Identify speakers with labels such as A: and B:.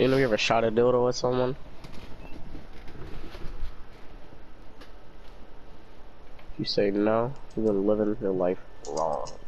A: You know, you ever shot a dildo at someone? If you say no, you've been living your life wrong.